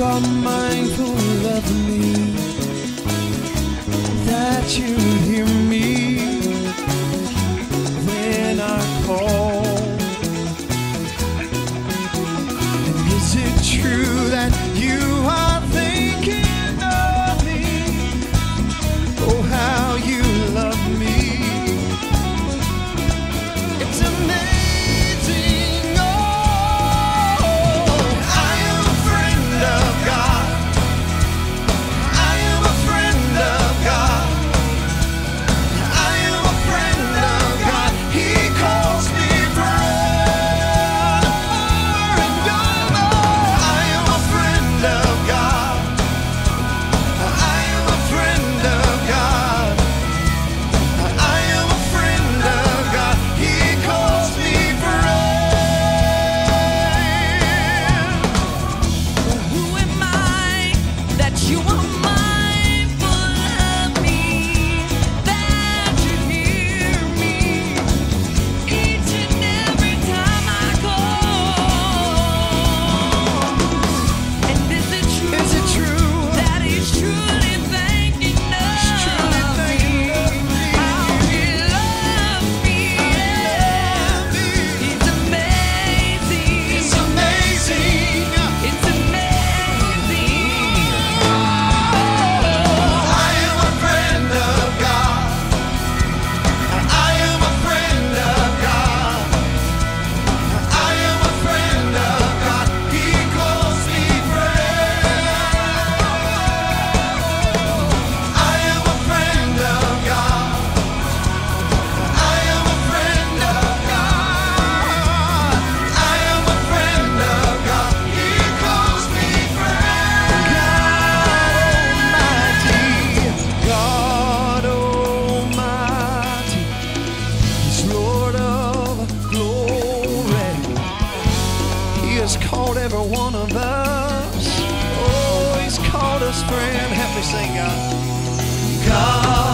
are mindful of me, that you hear me when I call. And is it true that you are thinking of me? Oh, how you love me. It's amazing. Oh, I am a friend of God. I am a friend of God. I am a friend of God. He calls me friend. And I am a friend of God. I am a friend of God. I am a friend of God. He calls me friend. Who am I that you are mindful of me, that you hear me each and every time I call? And is it true? Is it true? That he's truly thinking of me? How he loves me, yeah. He's amazing. It's amazing. It's amazing. I am a friend of God. I am a friend of God. I am a friend of God. He calls me friend. I am a friend of God. I am a friend of God. I am a friend of God. He calls me friend. God Almighty, He's Lord of glory. He has called every one of us. Oh, He's called us friend. Help me sing, God. God